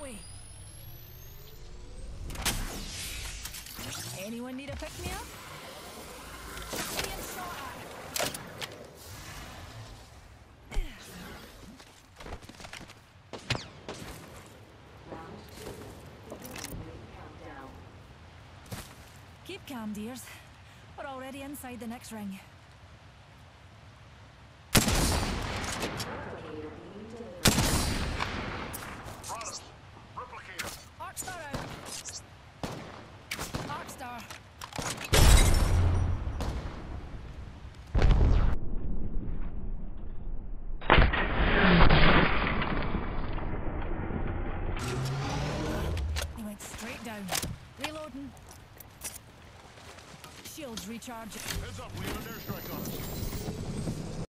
way. Anyone need a pick-me-up? Being shot at. Keep calm, dears. We're already inside the next ring. Replicator. Arcstar out. Arcstar. He went straight down. Reloading. Shields recharging. Heads up, we have an airstrike on us.